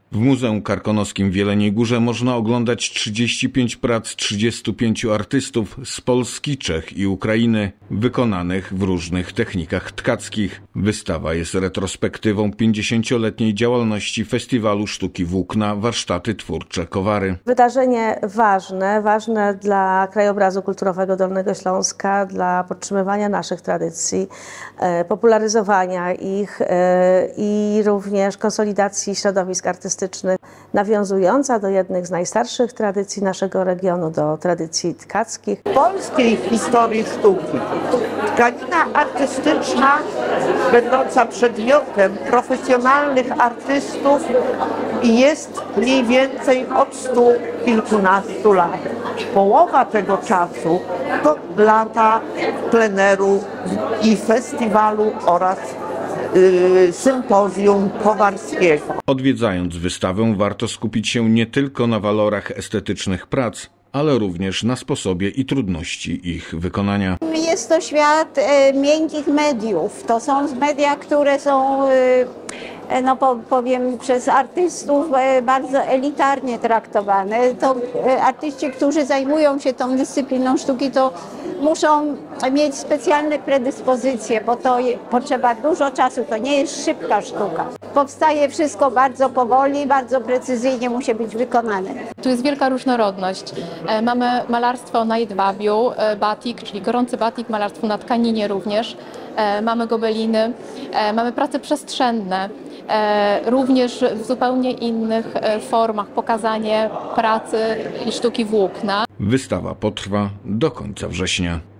W Muzeum Karkonoskim w Jeleniej Górze można oglądać 35 prac 35 artystów z Polski, Czech i Ukrainy, wykonanych w różnych technikach tkackich. Wystawa jest retrospektywą 50-letniej działalności Festiwalu Sztuki Włókna Warsztaty Twórcze Kowary. Wydarzenie ważne dla krajobrazu kulturowego Dolnego Śląska, dla podtrzymywania naszych tradycji, popularyzowania ich i również konsolidacji środowisk artystycznych, nawiązująca do jednych z najstarszych tradycji naszego regionu, do tradycji tkackich. W polskiej historii sztuki tkanina artystyczna, będąca przedmiotem profesjonalnych artystów, jest mniej więcej od 100 kilkunastu lat. Połowa tego czasu to lata pleneru i festiwalu oraz sympozjum kowarskiego. Odwiedzając wystawę, warto skupić się nie tylko na walorach estetycznych prac, ale również na sposobie i trudności ich wykonania. Jest to świat miękkich mediów. To są media, które są, powiem, przez artystów bardzo elitarnie traktowane. To artyści, którzy zajmują się tą dyscypliną sztuki, to muszą mieć specjalne predyspozycje, bo to potrzeba dużo czasu, to nie jest szybka sztuka. Powstaje wszystko bardzo powoli, bardzo precyzyjnie musi być wykonane. Tu jest wielka różnorodność. Mamy malarstwo na jedwabiu, batik, czyli gorący batik, malarstwo na tkaninie również. Mamy gobeliny, mamy prace przestrzenne, również w zupełnie innych formach pokazanie pracy i sztuki włókna. Wystawa potrwa do końca września.